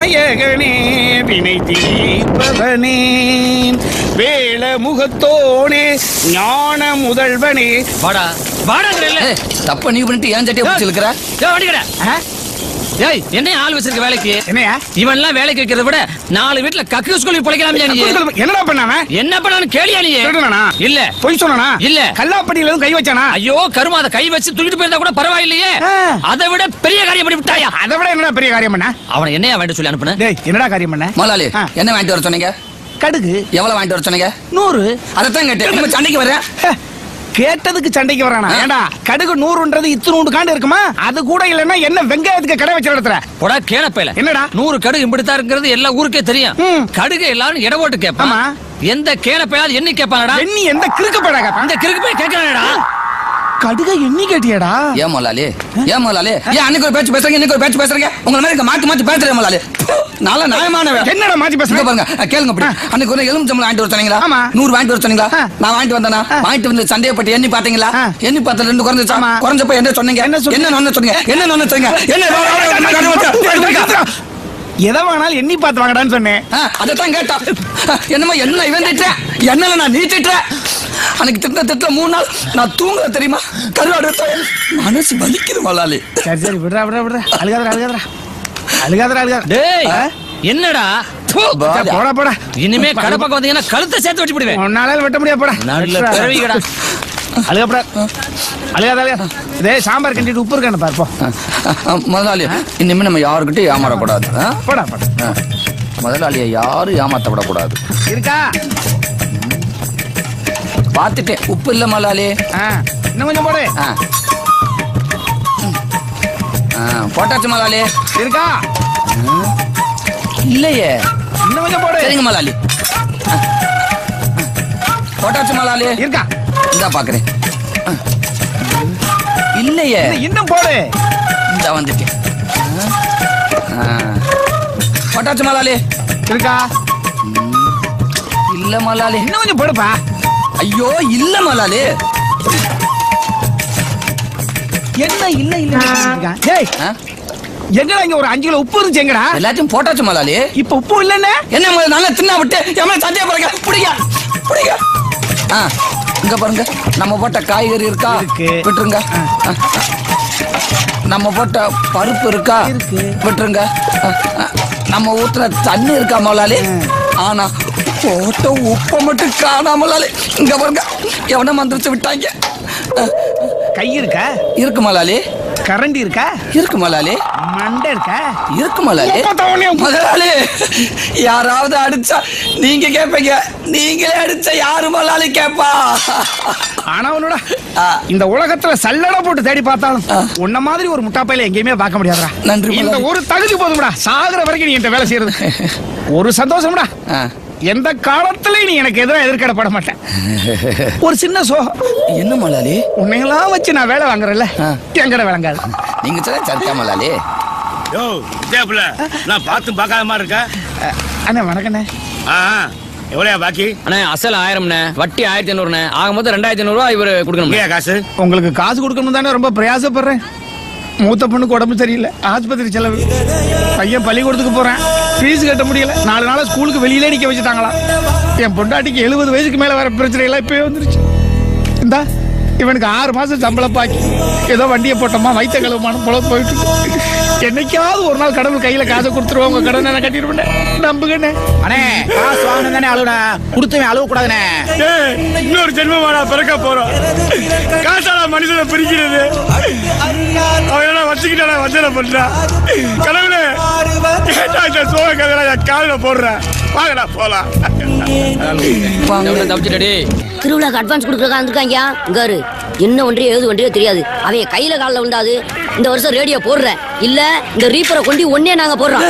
நாயகனே வினை தீர்ப்பவனே வேள முகத்தோனே ஞான முதல்வனே. வாடா வாடா. தப்ப நீ பண்ணிட்டு ஏன் சட்டியை பிடிச்சி இருக்கிற? ஏய் என்ன ஆள் வச்சிருக்க வேலைக்கு? என்னையா இவன் எல்லாம் வேலைக்கு வைக்கிறத விட 4 வீட்டுல கக்கு ஸ்கூல் பிழைக்கலாம். என்னடா பண்ணாம என்ன பண்ணான்னு கேளியா நீ? இல்ல பொய் சொன்னா இல்ல கல்லாப்பட்டியில கை வச்சானா? ஐயோ கருமா அதை கை வச்சு தூக்கிட்டு போயிருந்தா கூட பரவாயில்லையே. அதை விட பெரிய காரியம் பண்ணி விட்டாயா? அதை விட என்னடா பெரிய காரியம் பண்ண? அவனை என்னையா வாங்கிட்டு சொல்லி அனுப்புன? என்னடா காரியம் பண்ண? முதலாளி என்ன வாங்கிட்டு வர சொன்னீங்க? கடுகு. எவ்வளவு வாங்கிட்டு வர சொன்னீங்க? 100. அதைத்தான் கேட்டேன். சண்டைக்கு வரேன் கேட்டதுக்கு சண்டைக்கு வரானா? ஏண்டா கடுகு 100ன்றது இத்துணூண்டு காண்டு இருக்குமா? அது கூட இல்லன்னா என்ன வெங்காயத்துக்கு கடை வச்சு நடத்துற? போடா கேனப்பையில. என்னடா 100 கடுகு இப்படித்தான் இருக்கிறது எல்லா ஊருக்கே தெரியும். கடுகு எல்லாரும் இட போட்டு கேட்பான். எந்த கேனப்பையாவது எண்ணி கேட்பானடா? எண்ணி எந்த கிறுக்கு பையடா? இந்த கிறுக்கு பைய கேட்கறானடா. கடுக எண்ணி கேட்டியாடா? ஏன் முதலாளி ஏன் முதலாளி ஏன் அன்னைக்கு ஒரு பேச்சு பேசுறீங்க இன்னைக்கு ஒரு பேச்சு பேசுறீங்க? உங்களை மாதிரி மாத்தி மாத்தி பேசுறேன் முதலாளி. நல்ல நியாயமானவன். என்னடா மாத்தி பேசுறீங்க பாருங்க கேளுங்க அப்படி. அன்னைக்கு ஒரு எலுமிச்சம்பழம் வாங்கிட்டு வர சொன்னீங்களா? 100 வாங்கிட்டு வர சொன்னீங்களா? நான் வாங்கிட்டு வந்தேனா? வாங்கிட்டு வந்து சந்தேகப்பட்டு எண்ணி பாத்தீங்களா? எண்ணி பார்த்தா 2 குறைஞ்சிச்சா? குறைஞ்சப்ப என்ன சொன்னீங்க? என்ன சொன்னீங்க? என்ன சொன்னீங்க? எதை வேணாலும் எண்ணி பார்த்து வாங்கடான்னு சொன்னேன். அதைத்தான் கேட்டா என்னமா என்ன இவன் திட்டுறேன் என்னல நான் நீ திட்டுறேன். அன்னைக்கு திட்ட 3 நாள் நான் தூங்கல தெரியுமா? கருவாடு மனசு வலிக்குது முதலாளி. சரி சரி விடுறா விடுறா விடுறா. அழுகாதடா. டேய் என்னடா போடா போடா. இனிமே கடை பக்கம் வந்தீங்கன்னா கழுத்தை சேர்த்து வச்சு விடுவேன். உன்னால வெட்ட முடியாது போடா. பிறவிகடா. அழுகாத. சாம்பார் கண்டிட்டு உப்பு இருக்கான்னு பார்ப்போம். முதலாளி இனிமே நம்ம யாருக்கிட்டையும் ஏமாறக்கூடாது. போடா முதலாளியை யாரும் ஏமாத்த விடக்கூடாது. இருக்கா பார்த்துட்டேன். உப்பு இல்ல முதலாளி. இன்னும் கொஞ்சம் போடு. போட்டாச்சு முதலாளி. இருக்கா இல்லையே. இன்னும் கொஞ்சம் போடு. சரிங்க முதலாளி. போட்டாச்சு முதலாளி. இருக்கா இந்தா பாக்குறேன். இல்லையே. இன்னும் போடு. இந்த வந்துட்டேன். போட்டாச்சு முதலாளி. இருக்கா இல்ல முதலாளி. இன்னும் கொஞ்சம் போடுப்பா. ஐயோ இல்ல முதலாளி. என்ன இல்ல எங்கடா இங்க ஒரு 5 கிலோ உப்பு இருந்துச்சு எங்கடா? எல்லாத்தையும் போட்டாச்சு முதலாளி. இப்ப உப்பு இல்லன்னு என்ன நல்லா தின்னா விட்டு எவ்வளவு சண்டையா பாருங்க. புடிங்க இங்க பாருங்க. நம்ம போட்ட காய்கறி இருக்கா? விட்டுருங்க. நம்ம போட்ட பருப்பு இருக்கா? விட்டுருங்க. நம்ம ஊத்துற தண்ணி இருக்கா முதலாளி? ஆனா போட்ட உப்ப மட்டும் காணாமலாலே. இங்க பாருங்க எவன மந்திரிச்சு விட்டாங்க. கை இருக்கா? இருக்கு முதலாளி. கரண்டி இருக்கா? இருக்கு முதலாளி. மண்டை இருக்கா? இருக்கு முதலாளி. முதலாளி யாராவது அடிச்சா நீங்க கேப்பீங்க. நீங்களே அடிச்சா யாரு முதலாளி கேப்பா? ஆனா உன்னோட இந்த உலகத்துல சல்லடை போட்டு தேடி பார்த்தாலும் உன்ன மாதிரி ஒரு முட்டாப்பையில எங்கேயுமே பார்க்க முடியாதுடா. நன்றி. இந்த ஒரு தகுதி போதும்டா. சாகுற வரைக்கும் நீ இந்த வேலை செய்யறது ஒரு சந்தோஷம்டா. எந்த காலத்திலயும் நீ எனக்கு எதிராக எதிர்கடப்பட மாட்டேன். ஒரு சின்ன சோகம். என்ன முதலாளி? உன்னையெல்லாம் வச்சு நான் வேலை வாங்குறேன்ல எங்கட விளங்காது. நீங்க சரியா முதலாளி? நான் பார்த்து பார்க்காத மாதிரி இருக்க. அண்ணா வணக்கண்ணே. எவ்வளவு பாக்கி? அண்ணே அசல் 1000, வட்டி 1500. ஆக மொத்தம் 2500 ரூபாய் இவரு கொடுக்கணும். காசு உங்களுக்கு காசு கொடுக்கணும் தானே ரொம்ப பிரயாசப்படுறேன். மூத்த பொண்ணுக்கு உடம்பு சரியில்லை. ஆஸ்பத்திரி செலவு. பையன் பள்ளிக்கூடத்துக்கு போறேன். ஃபீஸ் கட்ட முடியல. 4 நாளா ஸ்கூலுக்கு வெளியிலே நிக்க வச்சுட்டாங்களா. என் பொண்டாட்டிக்கு 70 வயசுக்கு மேல வர பிரச்சனை எல்லாம் இப்பவே வந்துருச்சு. இந்தா இவனுக்கு 6 மாசம் சம்பளம் பாக்கி. ஏதோ வண்டியை போட்டோமா வைத்த கழுவுமான போல போயிட்டு என்னைக்காவது ஒரு நாள் கடவுள் கையில காசை கொடுத்துருவோம். உங்க கடனை நான் கட்டிடுவேன். நம்புகண்ணே. அண்ணே காசு வாங்கணும் தானே அழுவ கொடுத்துவேன். அழுவ கூடாதுண்ணே. இன்னொரு ஜென்மமாடா பிறக்க போறோம். காசாடா மனுஷனை பிரிக்கிறது. அவன் வச்சுக்கிட்டா வச்சல பண்றான். கடவுளே சோக கதை காலில் போடுறேன். வாங்கடா போலாம். திருவிழாக்கு அட்வான்ஸ் கொடுக்கறதா இருக்காங்க. இங்காரு என்ன ஒன்றியோ ஏது ஒன்றியோ தெரியாது. அவன் கையில காலில் உண்டாது. இந்த வருஷம் ரேடியோ போடுறேன் இல்ல இந்த ரீப்பரை கொண்டு ஒன்னே நாங்க போடுறோம்.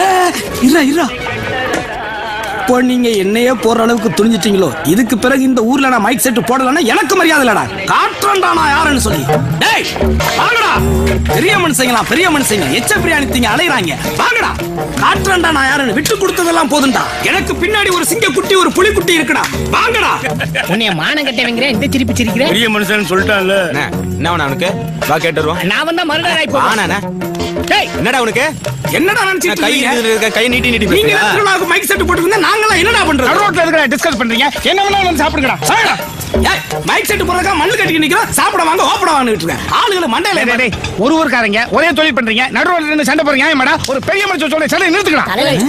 இப்போ நீங்க என்னையே போற அளவுக்கு துணிஞ்சிட்டீங்களோ இதுக்கு பிறகு இந்த ஊர்ல நான் மைக் செட் போடலன்னா எனக்கு மரியாதை இல்லடா. காட்டுறேன்டா நான் யாருன்னு சொல்லி. டேய் வாங்கடா. பெரிய மனுஷங்க எச்ச பிரியாணி திங்க அலையறாங்க. வாங்கடா காட்டுறேன்டா நான் யாருன்னு. விட்டு கொடுத்ததெல்லாம் போதும்டா. எனக்கு பின்னாடி ஒரு சிங்க குட்டி ஒரு புலி குட்டி இருக்குடா. வாங்கடா. உன்னைய மானம் கட்டவங்கற இந்த திருப்பி சிரிக்கிறேன். பெரிய மனுஷன் சொல்லிட்டான்ல. என்ன அவனுக்கு வா கேட்டுறோம். நான் வந்தா மறுநாள் ஆயிப்போ. ஆனானே என்னடா உனக்கு என்னடா நினைச்சிட்டு கை இருக்கீங்க? கை நீட்டி நீட்டி நீங்க பேசுறீங்க. திருவிழாவுக்கு மைக் செட் போட்டுருந்தா நாங்களாம் என்னடா பண்றோம்? ரோட்ல எதுக்குடா டிஸ்கஸ் பண்றீங்க? என்ன வேணாலும் வந்து சாப்பிடுங்கடா. சாப்பிடா. ஏய், மைக் செட் போடுறதுக்கா மண்ணு கட்டி நிக்கிறோம். சாப்பிட வாங்க ஓப்பட வாங்கிட்டு இருக்கேன். ஆளுகளை மண்டையில டேய், டேய், ஒருவருக்காரங்க ஒரே தொழில் பண்றீங்க. நடுரோட்ல இருந்து சண்டை போறீங்க. ஏமாடா ஒரு பெரிய மனுஷன் சொல்ல சண்டை நிறுத்துக்கலாம்.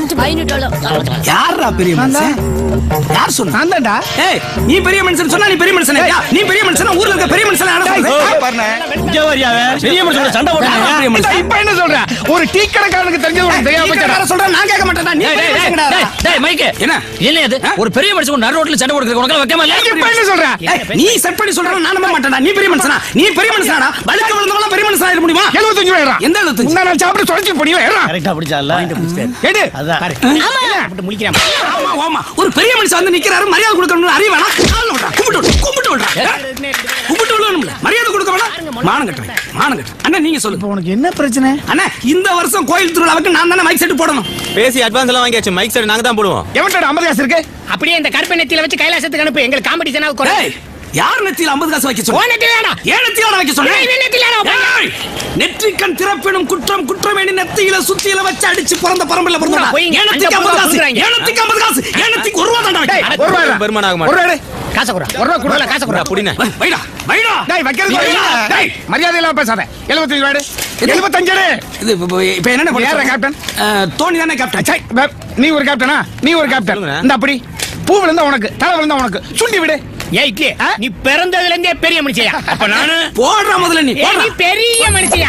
யாரா பெரிய மனுஷன்? யார் சொன்னா? நான்தான்டா. ஏய், நீ பெரிய மனுஷன் சொன்னா நீ பெரிய மனுஷன் இல்லையா? நீ பெரிய மனுஷனா ஊர்ல இருக்க பெரிய மனுஷனா யாரா சொல்றது? இங்க வரியாவே பெரிய மனுஷனோட சண்டை போடுறாங்க. பெரிய மனுஷன். இப்ப என்ன சொல்ற? ஒரு டீ கடைக்காரனுக்கு தெரிஞ்சது உனக்கு தெரியாம போச்சா? யாரா சொல்ற? நான் கேட்க மாட்டேன்டா. நீ பெரிய மனுஷன்டா. டேய் மைக்கே என்ன? என்ன இது ஒரு பெரிய மனுஷன் நடு ரோட்ல சண்டை போடுறது உனக்கு வைக்கமா இல்ல? இப்ப என்ன சொல்ற? ஏய், நீ செட் பண்ணி சொல்ற நான் நம்ப மாட்டேன்டா. நீ பெரிய மனுஷனா? நீ பெரிய மனுஷனாடா? வழுக்க விழுந்தவங்க பெரிய மனுஷனா இருக்க முடியுமா? 75 ரூபாய். எந்த 75? முன்னா நான் சாப்பிட்டு தொலைச்சு போடியா? ஏறா. கரெக்ட்டா பிடிச்சால எடு. அதான் முடிக்கிறான். ஆமா ஆமா ஒரு பெரிய மனுஷன் வந்து நிக்கிறாரு மரியாதை கொடுக்கணும்னு அறிய வேணாம். கால்ல விடுறா. கும்பிட்டு விடுறா. கும்பிட்டு விடணும்ல. மரியாதை கொடுக்க வேணாம். மானம் கட்டுறேன். மானம் கட்டுறேன். அண்ணா நீங்க சொல்லுங்க. உனக்கு என்ன பிரச்சனை? அண்ணா இந்த வருஷம் கோயில் திருவிழாவுக்கு நான் தானே மைக் செட் போடணும். பேசி அட்வான்ஸ் எல்லாம் வாங்கியாச்சு. மைக் செட் நாங்க தான் போடுவோம். எவன்டா 50 காசு இருக்கு? அப்படியே இந்த கருப்பு நெத்தியில வச்சு கைலாசத்துக்கு அனுப்பு. எங்களுக்கு காம்படிஷனா குறை. ஏய், யார் நெத்தியில 50 காசு வைக்க சொல்ற? ஓ நெத்தியிலடா. ஏன் நெத்தியோட வைக்க சொல்ற? ஏய், நெத்தியில ஏய், நெற்றிக்கண் திறப்பினும் குற்றம் குற்றமேனி நெத்தியில சுத்தியில வச்சு அடிச்சு பிறந்த பரம்பரையில பிறந்தா. போய்ங்க. ஏன் நெத்திக்கு 50 காசு? கொடுக்குறாங்க. ஏன் நெத்திக்கு 50 காசு? ஏன் நெத்திக்கு 1 ரூபா தான்டா டேய், வைக்க. ஒரு ரூபாய். பெருமான் ஆக ஒரு மாட்டோம். ரூபாய். காசை குடுறா. ஒரு ரூபாய் குடுல காசை குடுறா. புடினே. வைடா வைடா. டேய் வைக்கிறது டேய், டேய் டேய். மரியாதை இல்லாம பேசாத. 75 ரூபாய். 75 இது இப்ப என்ன பண்ண? யாரா கேப்டன்? தோனி தானே கேப்டன். சை, நீ ஒரு கேப்டனா? நீ ஒரு கேப்டன். சொல்லுங்க. இந்த அப்படி பூ விழுந்தா உனக்கு, தலை விழுந்தா உனக்கு. சுண்டி விடு. ஏய் இட்லி, நீ பிறந்ததுல இருந்தே பெரிய மனுஷியா? அப்ப நானு போடுற முதல்ல நீ ஏய், நீ பெரிய மனுஷியா?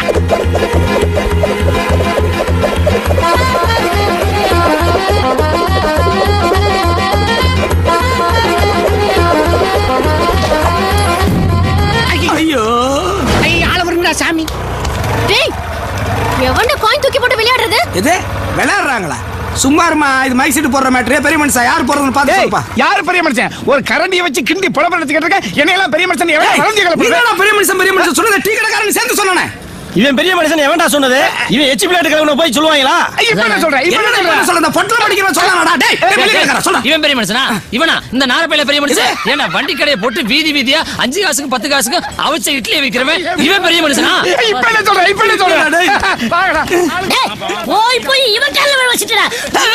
ஐயோ ஐய் ஆள வருங்கடா சாமி. டேய் எவன்டா காயின் தூக்கி போட்டு விளையாடுறது? இது விளையாடுறாங்களா? சும்மா இருமா. இது மைக் செட் போடுற மேட்டரே. பெரிய மனுஷன் யார் போறதுன்னு பாத்து டேய், சொல்லுப்பா. யாரு பெரிய மனுஷன்? ஒரு கரண்டியை வச்சு கிண்டி புலப்படத்துக்கிட்டு இருக்க. என்னையெல்லாம் பெரிய மனுஷன் எவன் கரண்டி நீ கலப்புற? தானே பெரிய மனுஷன் சொன்னதை டீ கடைக்காரன் சேர்ந்து சொன்னானே. இவன் பெரிய மனுஷன் எவன்டா சொன்னது? இவன் எச்சி பிளேட் கலவன போய் சொல்லுவாங்களா? இப்ப என்ன சொல்ற? இப்ப என்ன சொல்ற? சொல்ல இந்த பொட்டல படிக்கிறவன் சொன்னானடா. டேய் வெளிய கடைக்காரன் சொல்றா. இவன் பெரிய மனுஷனா? இவனா இந்த நாரப்பையில பெரிய மனுஷன்? ஏன்னா வண்டி கடையை போட்டு வீதி வீதியா 5 காசுக்கு 10 காசுக்கு அவிச்ச இட்லியை விக்கிறவன் இவன் பெரிய மனுஷனா? இப்ப என்ன சொல்ற? இப்ப என்ன சொல்ற? டேய். வாங்கடா. டேய், போய் இவன் கால்ல விழ வச்சிட்டடா.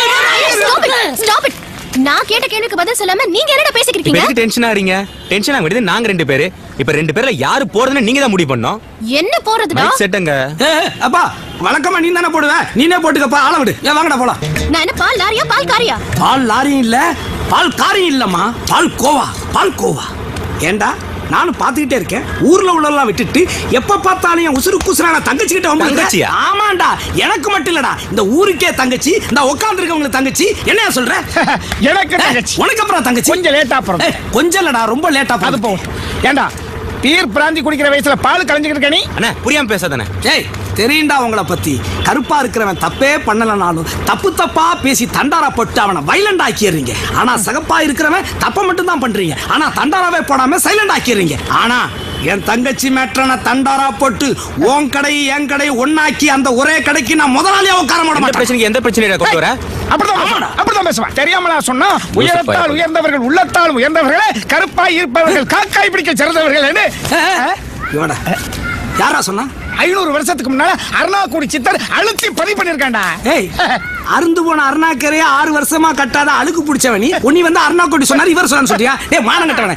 Stop it. நான் கேட்ட கேள்விக்கு பதில் சொல்லாம நீங்க என்னடா பேசிக்கிட்டு இப்ப இருக்கீங்க? எதுக்கு டென்ஷன் ஆறீங்க? டென்ஷன் ஆக வேண்டியது நாங்க 2 பேரு. இப்ப 2 பேர்ல யாரு போறதுன்னு நீங்க தான் முடிவு பண்ணோம். என்ன போறதுடா? மைக் செட்டுங்க. அப்பா வழக்கமா நீ தானே போடுவ. நீனே போட்டுக்கப்பா. ஆள விடு. ஏன் வாங்கடா போலாம். நான் என்ன பால் லாரியா பால் காரியா? பால் லாரியும் இல்ல பால் காரியும் இல்லம்மா. பால் கோவா. பால் கோவா. ஏண்டா நானும் பாத்துக்கிட்டே இருக்கேன். ஊர்ல உள்ளவெல்லாம் விட்டுட்டு எப்ப பார்த்தாலும் என் உசுறு குசுறான தங்கச்சி கிட்ட வந்து. தங்கச்சியா? ஆமாண்டா. எனக்கு மட்டும் இல்லடா, இந்த ஊருக்கே தங்கச்சி. இந்த உட்கார்ந்து இருக்கவங்களுக்கு தங்கச்சி. என்னையா சொல்ற? எனக்கு தங்கச்சி. உனக்கு அப்புறம் தங்கச்சி. கொஞ்சம் லேட்டா அப்புறம். கொஞ்சம் இல்லடா, ரொம்ப லேட்டா. அது போகும். ஏண்டா பீர் பிராந்தி குடிக்கிற வயசுல பால் கலஞ்சுக்கிட்டு இருக்க நீ? அண்ணா புரியாம பேசாதானே. ஏய் தெரியுண்டா உங்களை பத்தி. கருப்பா இருக்கிறவன் தப்பே பண்ணலனாலும் தப்பு தப்பா பேசி தண்டாரா போட்டு அவனை வைலண்ட் ஆக்கிடுறீங்க. ஆனா சகப்பா இருக்கிறவன் தப்ப மட்டும் தான் பண்றீங்க. ஆனா தண்டாராவே போடாம சைலண்ட் ஆக்கிடுறீங்க. ஆனா என் தங்கச்சி மேட்டரன தண்டாரா போட்டு உன் கடை என் கடை ஒன்னாக்கி அந்த ஒரே கடைக்கு நான் முதலாளியா உட்கார எந்த மாட்டேன். பிரச்சனைக்கு எந்த பிரச்சனையை கொண்டு வர? அப்படிதான் பேசுவான். தெரியாமலா சொன்னா? உயரத்தால் உயர்ந்தவர்கள் உள்ளத்தால் உயர்ந்தவர்களே, கருப்பாய் இருப்பவர்கள் காக்காய் பிடிக்க சிறந்தவர்கள். இவடா யாரா சொன்னா? 500 வருஷத்துக்கு முன்னால அருணாக்குடி சித்தர் அழுத்தி பதிவு பண்ணிருக்காண்டா. ஏய் அருந்து போன அருணாக்கரையா 6 வருஷமா கட்டாத அழுக்கு பிடிச்சவனி உன்னி வந்து அருணாக்குடி சொன்னார் இவர் சொன்னான்னு சொல்றியா? ஏய் மானம் கட்டவனே.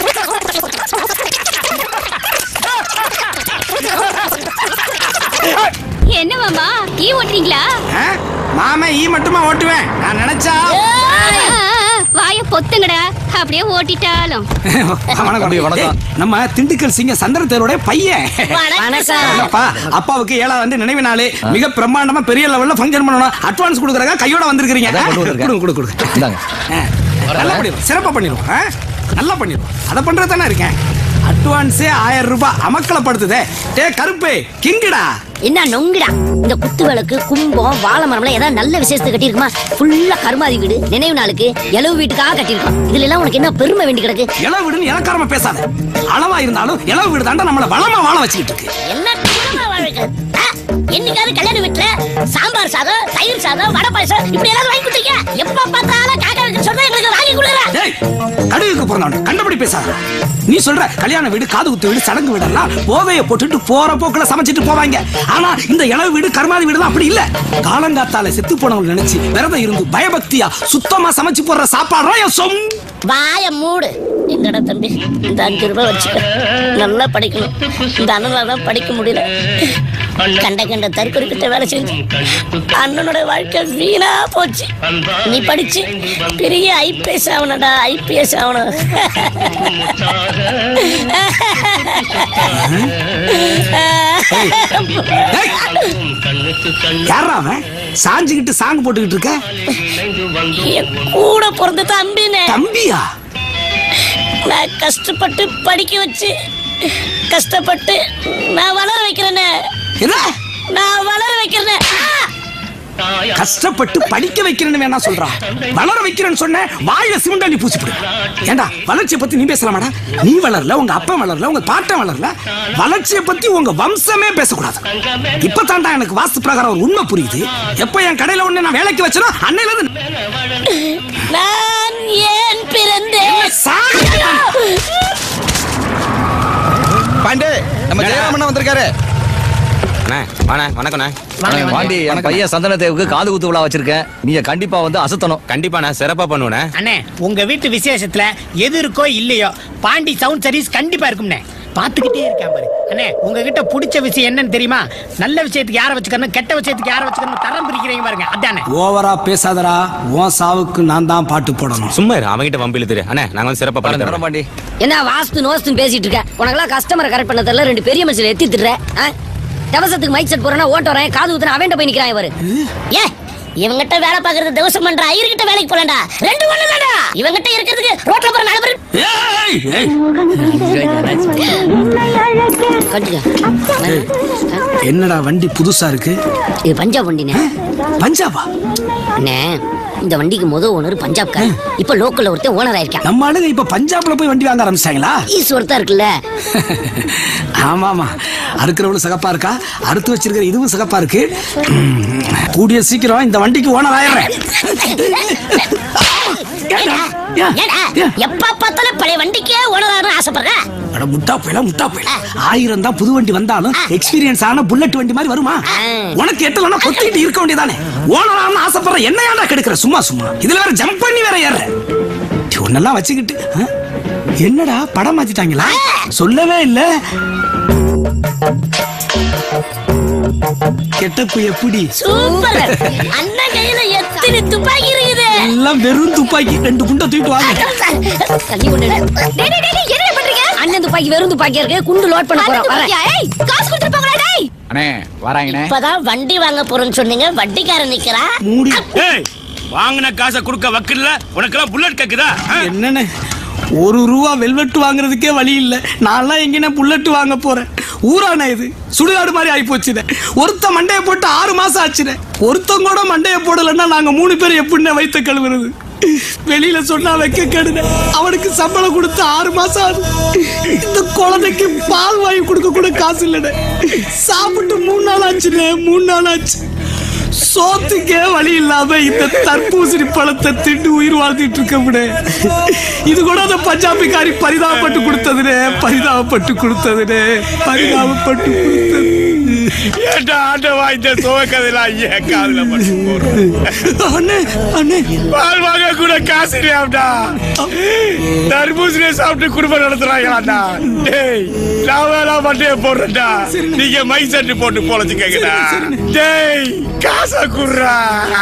என்ன மாமா ஈ ஓட்டுறீங்களா? மாமா ஈ மட்டுமா ஓட்டுவேன்? நான் நினைச்சா. வாய பொத்துங்கடா. அப்படியே ஓட்டிட்டாலும். வணக்கம். நம்ம திண்டுக்கல் சிங்க சந்திரத்தேரோட பையன். வணக்கம். அப்பாவுக்கு 7ஆம் ஆண்டு நினைவு நாள். மிக பிரம்மாண்டமா பெரிய லெவல்ல ஃபங்க்ஷன் பண்ணணும். அட்வான்ஸ் கொடுக்கறங்க கையோட வந்திருக்கீங்க. கொடுங்க. நல்லா பண்ணிடுவோம். சிறப்பா பண்ணிடுவோம். நல்லா பண்ணிடுவோம். அதை பண்றதானே இருக்கேன். அட்வான்ஸே 1000 ரூபாய் அமக்கலப்படுத்துதே. டே கருப்பு கிங்குடா. என்ன நொங்குடா? இந்த குத்து விளக்கு கும்பம் வாழை மரம்லாம் ஏதாவது நல்ல விசேஷத்துக்கு கட்டியிருக்குமா? ஃபுல்லா கருமாதி வீடு நினைவு நாளுக்கு எலவு வீட்டுக்காக கட்டியிருக்கோம். இதுல எல்லாம் உனக்கு என்ன பெருமை வேண்டி கிடக்கு? எலவு வீடுன்னு இலக்காரமா பேசாத. அளவா இருந்தாலும் எலவு வீடு தாண்டா நம்மள வளமா வாழ வச்சுக்கிட்டு இருக்கு. என்ன குடும்ப வாழ்க்கை? என்னைக்காவது கல்யாண வீட்டுல சாம்பார் சாதம், தயிர் சாதம், வடை பாயசம் இப்படி ஏதாவது வாங்கி கொடுத்தீங்க? எப்ப பார்த்தாலும் காக்கா சொன்னா எங்களுக்கு வாங்கி கொடுக்குற. டேய் கடுகுக்கு வளர்க்க போறான். கண்டபடி பேசாத. நீ சொல்ற கல்யாண வீடு, காது குத்து வீடு, சடங்கு வீடெல்லாம் போதைய போட்டுட்டு போற போக்குல சமைச்சிட்டு போவாங்க. ஆனா இந்த இளவு வீடு, கர்மாதி வீடுலாம் அப்படி இல்ல. காலங்காத்தால செத்து போனவங்க நினைச்சு விரதம் இருந்து பயபக்தியா சுத்தமா சமைச்சு போடுற சாப்பாடு சொம். வாய மூடு. என்னடா தம்பி, இந்த 5 ரூபாய் வச்சுக்க. நல்லா படிக்கணும். இந்த அண்ணனால படிக்க முடியல. கண்ட தற்கொலைக்கிட்ட வேலை செஞ்சு அண்ணனோட வாழ்க்கை வீணா போச்சு. நீ படிச்சு பெரிய ஐபிஎஸ் ஆகணும்டா, ஐபிஎஸ் ஆகணும். சாஞ்சுக்கிட்டு சாங் போட்டுக்கிட்டு இருக்க. கூட பிறந்த தம்பினே. தம்பியா? நான் கஷ்டப்பட்டு படிக்க வச்சு கஷ்டப்பட்டு நான் வளர வைக்கிறேன்னு. நான் வளர வைக்கிறேன். கஷ்டப்பட்டு படிக்க வைக்கிறேன்னு வேணா சொல்றான். வளர வைக்கிறேன்னு சொன்ன வாயில சிமெண்ட் பூசிப்படு. ஏண்டா வளர்ச்சியை பத்தி நீ பேசலாமாடா? நீ வளரல, உங்க அப்பா வளரல, உங்க பாட்டன் வளரல. வளர்ச்சியை பத்தி உங்க வம்சமே பேசக்கூடாது. இப்பதான்டா எனக்கு வாஸ்து பிரகாரம் ஒரு உண்மை புரியுது. எப்ப என் கடையில ஒண்ணு நான் வேலைக்கு வச்சனோ அன்னையில இருந்து நான் ஏன் பிறந்தேன்? பாண்டே, நம்ம ஜெயராமன் வந்திருக்காரு. பாண்டி, என் பையன் சந்தனத்தேவுக்கு காது குத்து விழா வச்சிருக்கேன். நீங்க கண்டிப்பா வந்து அசத்தணும். கண்டிப்பா நான் சிறப்பா பண்ணுவேன். அண்ணே, உங்க வீட்டு விசேஷத்துல எது இருக்கோ இல்லையோ பாண்டி சவுண்ட் சர்வீஸ் கண்டிப்பா இருக்கும்னே. பாத்துக்கிட்டே இருக்கேன் பாரு. அண்ணே, உங்ககிட்ட பிடிச்ச விஷயம் என்னன்னு தெரியுமா? நல்ல விஷயத்துக்கு யாரை வச்சுக்கணும், கெட்ட விஷயத்துக்கு யாரை வச்சுக்கணும் தரம் பிரிக்கிறீங்க பாருங்க. அதானே. ஓவரா பேசாதடா. உன் சாவுக்கு நான் தான் பாட்டு போடணும். சும்மா அவங்கிட்ட வம்பில் தெரியும். அண்ணே, நாங்க வந்து சிறப்பா பண்ணுறோம். பாண்டி, என்ன வாஸ்து நோஸ்துன்னு பேசிட்டு இருக்க? உனக்கெல்லாம் கஸ்டமரை கரெக்ட் பண்ண தெரியல. 2 பெரிய மனுஷன் எத்தி திட்டுற. தவசத்துக்கு மைக் செட் போறேன்னா ஓட்ட வரேன், காது ஊத்துனா அவன்கிட்ட போய் நிக்கிறான் இவரு. ஏ, இவங்கிட்ட வேலை பாக்குறது தவசம் பண்ற, ஐயர்கிட்ட வேலைக்கு போலண்டா. 2 ஒண்ணு தான்டா. இவங்கிட்ட இருக்கிறதுக்கு ரோட்ல போற 4 பேர். என்னடா வண்டி புதுசா இருக்கு? இது பஞ்சாப் வண்டினே. பஞ்சாபா? அண்ணே, இந்த வண்டிக்கு ஓனர் பஞ்சாப்காரன். இப்ப லோக்கல்ல ஒருத்தன் ஓனர் ஆயிருக்கான். நம்ம ஆளுங்க இப்ப பஞ்சாப்ல போய் வண்டி வாங்க ஆரம்பிச்சிட்டாங்களா? ஈஸ்வரத்தா இருக்குல்ல. ஆமாமா, அறுக்கிறவளும் சகப்பா இருக்கா, அறுத்து வச்சிருக்கிற இதுவும் சகப்பா இருக்கு. கூடிய சீக்கிரம் இந்த வண்டிக்கு ஓனர் ஆயிடுறேன். எப்ப பார்த்தாலும் பழைய வண்டிக்கே ஓனர் ஆசைப்படுறேன். முட்டா போயில 1000 தான் புது வண்டி வந்தாலும் எக்ஸ்பீரியன்ஸ் ஆன புல்லட் வண்டி மாதிரி வருமா? உனக்கு எட்டலன்னா கொத்திட்டு இருக்க வேண்டியதானே. ஓனரான ஆசைப்படுற என்ன ஏன்டா கெடுக்கிற? சும்மா இதுல வேற ஜம்ப் பண்ணி வேற ஏற. ஒன்னெல்லாம் வச்சுக்கிட்டு என்னடா படம் மாத்திட்டாங்களா? சொல்லவே இல்ல. கெட்டப்பு எப்படி? சூப்பர். அண்ணன் கையில எத்தனை துப்பாக்கி இருக்குது? எல்லாம் வெறும் துப்பாக்கி. 2 குண்டை தூக்கிட்டு வாங்க. தண்ணி கொண்டு. டேய் என்ன பண்றீங்க? அண்ணன் துப்பாக்கி வெறும் துப்பாக்கியா இருக்கு. குண்டு லோட் பண்ண போறோம். ஏய், காசு கொடுத்து போங்கடா. டேய் அண்ணே, வராங்கண்ணே. இப்பதான் வண்டி வாங்க போறேன்னு சொன்னீங்க, வண்டிக்காரன் நிக்கிறா. மூடி. ஏய், வாங்குன காசை கொடுக்க வக்கில்ல. உனக்கெல்லாம் புல்லட் கேக்குதா? என்னன்னு 1 ரூபா வெல்வெட் வாங்குறதுக்கே வழி இல்ல. நான்லாம் எங்கேனா புல்லட் வாங்க போறேன். ஊரான இது சுடுகாடு மாதிரி ஆகி போச்சுதே. ஒருத்த மண்டைய போட்டு 6 மாசம் ஆச்சுதே. ஒருத்தங்க கூட மண்டைய போடலன்னா நாங்க 3 பேர் எப்படின்னு வைத்த கழுவுறது? வெளியில சொன்னா வைக்க கெடுத. அவனுக்கு சம்பளம் கொடுத்து 6 மாசம் ஆகுது. இந்த குழந்தைக்கு பால் வாங்கி கொடுக்க கூட காசு இல்லடே. சாப்பிட்டு 3 நாள் ஆச்சுடே. 3 நாள் ஆச்சு. சோத்துக்கே வழி இல்லாம இந்த தர்பூசணி பழத்தை திண்டு உயிர் வாழ்ந்துட்டு இருக்க. இது கூட அந்த பஞ்சாபிக்காரி பரிதாபப்பட்டு கொடுத்ததுனே. ஏண்டா ஆண்டவா, இந்த சோகதையெல்லாம் ஏன் காதுல பட்டு போறோம்? அண்ணே, பால் வாங்க கூட காசு இல்லையாடா. தர்பூசணியை சாப்பிட்டு குடும்பம் நடத்துறாங்களாடா. டேய், நான் வேணா மண்டையை போடுறேன்டா. நீங்க மைக் செட்டு போட்டு பொழைச்சுக்கங்கடா. டேய், காசை குடுறா.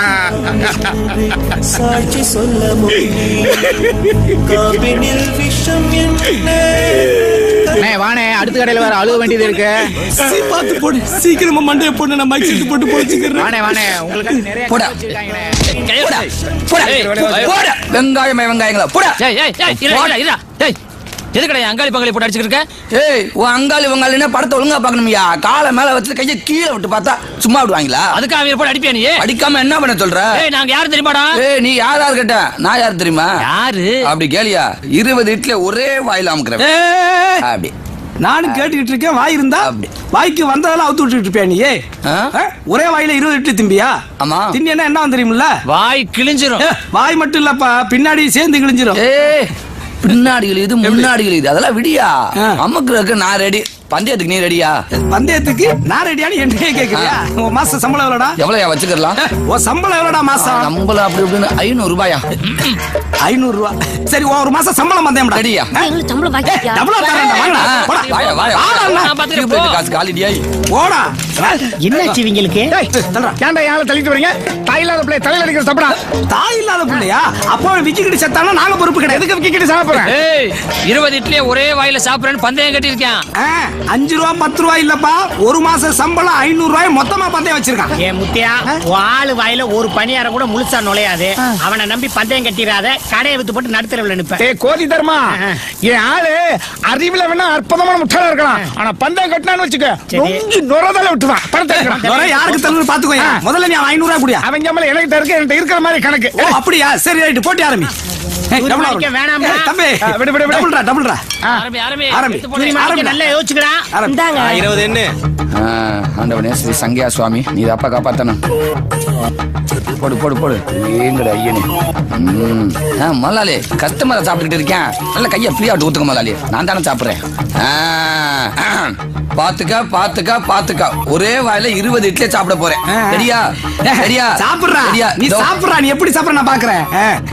சாட்சி சொல்ல விஷம் வானே, அடுத்த கடையில வேற அழுக வேண்டியது இருக்கு. பார்த்து போடு, சீக்கிரமா மண்டைய போட்டு நான் மைக் செட் போட்டு பொழைச்சுக்கிறேன். வானே, உங்களுக்கு நிறைய போடா. வெங்காயங்களா போடா. எதுக்கடா அங்காளி பங்காளி போட்டு அடிச்சுட்டு இருக்க? ஏய், உன் அங்காளி வங்காளின்னா படத்தை ஒழுங்கா பாக்கணும்யா. காலை மேல வச்சு கையை கீழே விட்டு பார்த்தா சும்மா விடுவாங்களா? அதுக்கு அவன் போட்டு அடிப்பியா நீ? அடிக்காம என்ன பண்ண சொல்ற? நாங்க யாரும் தெரியுமாடா? நீ யாரா கேட்ட? நான் யாரு தெரியுமா? யாரு? அப்படி கேளியா? 20 இட்லி ஒரே வாயில அமுக்குறேன். அப்படி நானும் கேட்டுக்கிட்டு இருக்கேன். வாய் இருந்தா வாய்க்கு வந்ததெல்லாம் அவுத்து விட்டுட்டு இருப்பியா நீ? ஒரே வாயில 20 இட்லி திம்பியா? ஆமா. தின்னா என்ன தெரியுமில்ல? வாய் கிழிஞ்சிரும். வாய் மட்டும் இல்லப்பா, பின்னாடி சேர்ந்து கிழிஞ்சிரும். பின்னாடி இது முன்னாடி இது அதெல்லாம் விடியா அம்முக்கு நான் ரெடி. பந்தயத்துக்கு நீ ரெடியா? பந்தயத்துக்கு நான் ரெடியானு என்னையே கேக்குறியா? உன் மாச சம்பளம் எவ்வளோடா? எவ்வளோயா வச்சுக்கலாம்? உன் சம்பளம் எவ்வளோடா மாசம்? சம்பளம் அப்படி இப்படின்னு 500 ரூபாயா? 500 ரூபா. சரி ஒரு மாசம் சம்பளம் பந்தயம் ரெடியா? சம்பளம் பாக்கியா? டபுளா தரேன்டா வாங்கடா. போடா. வாயா வாயா. நான் பாத்துட்டு காசு காலிடியா? போடா. என்னாச்சு இவங்களுக்கு? ஏன்டா யாரை தள்ளிட்டு வரீங்க? தாய் இல்லாத பிள்ளை தலையில அடிக்கிற சப்படா. தாய் இல்லாத பிள்ளையா? அப்போ விக்கிக்கிட்டு செத்தானா நாங்க பொறுப்பு கிடையாது. எதுக்கு விக்கிக்கிட்டு சாப்பிட போறேன்? ஏய் 20 இட்லியே ஒரே வாயில சாப்பிடுறேன்னு பந்தயம் கட்டியிருக்கேன். 5 ரூபா 10 ரூபா இல்லப்பா. ஒரு மாசம் சம்பளம் 500 ரூபாய் மொத்தமா பந்தயம் வச்சிருக்கான். ஏ முத்தியா, ஆளு வாயில ஒரு பணியாரம் கூட முழுசா நுழையாது. அவனை நம்பி பந்தயம் கட்டிடாத. கடையை வித்து போட்டு நடுத்தரவுல நிப்பேன். ஏய் கோதி தர்மா, என் ஆளு அறிவுல வேணா அற்புதமான முட்டாளா இருக்கலாம். ஆனா பந்தயம் கட்டினான்னு வச்சுக்க நொங்கி நுரதல விட்டுதான் பணத்தை நுர யாருக்கு தருன்னு பாத்துக்கோங்க. முதல்ல நீ 500 ரூபாய் குடியா. அவங்க மேல எனக்கு இருக்கு, என்கிட்ட இருக்கிற மாதிரி கணக்கு. ஓ அப்படியா? சரி ரைட் போட்டி ஆரம்பி. வேணாம் தம்பி விடு விடு டபுள்ரா டபுள்ரா. ஆரம்பி ஆரம்பி. ஆரம்பி. நல்லா யோசிச்சுக்கடா. 20 என்ன? ஆண்டவனே ஸ்ரீ சங்கியா சுவாமி நீ அப்பா காப்பாத்தணும். போடு போடு போடு. ஏங்கட ஐயனே. மல்லாலே கஸ்டமரை சாப்பிட்டுக்கிட்டு இருக்கேன். நல்ல கையை ஃப்ரீயா விட்டு ஊத்துக்க மல்லாலே. நான் தானே சாப்பிடுறேன். பாத்துக்கா பாத்துக்கா பாத்துக்கா. ஒரே வாயில 20 இட்லி சாப்பிட போறேன். சரியா? சரியா? சாப்பிடுறா. நீ சாப்பிடுறா. நீ எப்படி சாப்பிடுற நான் பாக்குறேன்.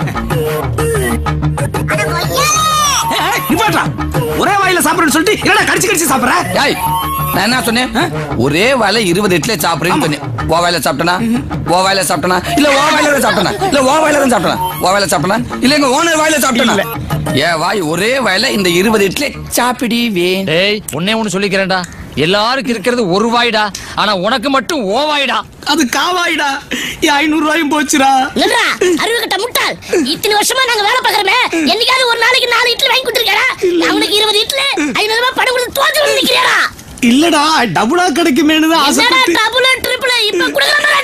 ஒரே வாயில சாப்பிடுறேன்னு சொல்லிட்டு என்னடா கடிச்சு கடிச்சு சாப்பிடுற? ஏய் நான் என்ன சொன்னேன்? ஒரே வாயில 20 இட்லி சாப்பிடுறேன்னு சொன்னேன். ஓ வாயில சாப்பிட்டனா? ஓ வாயில சாப்பிட்டனா? இல்ல ஓ வாயில தான் சாப்பிட்டனா? இல்ல ஓ வாயில தான் சாப்பிட்டனா? ஓ வாயில சாப்பிட்டனா? இல்ல எங்க ஓனர் வாயில சாப்பிட்டனா? ஏ வாய் ஒரே வாயில இந்த 20 இட்லி சாப்பிடுவே. டேய் ஒண்ணே ஒண்ணு சொல்லிக்கிறேன்டா. எல்லாருக்கும் இருக்கிறது ஒரு வாய்டா, ஆனா உனக்கு மட்டும் ஓ வாய்டா. அது காவாயிடா. 500 ரூபாயும் போச்சுடா. இல்லடா அறிவு கட்ட முட்டாள். இத்தனை வருஷமா நாங்க வேலை பார்க்கறமே, என்னைக்காவது ஒரு நாளைக்கு 4 இட்லி வாங்கி கொடுத்திருக்கடா? அவனுக்கு 20 இட்லி 500 ரூபாய் பணம் கொடுத்து தோத்து வந்து நிக்கிறடா. இல்லடா டபுளா கிடைக்குமேனு தான் ஆசைப்பட்டு. டபுள் ட்ரிபிள் இப்ப குடுக்கறடா.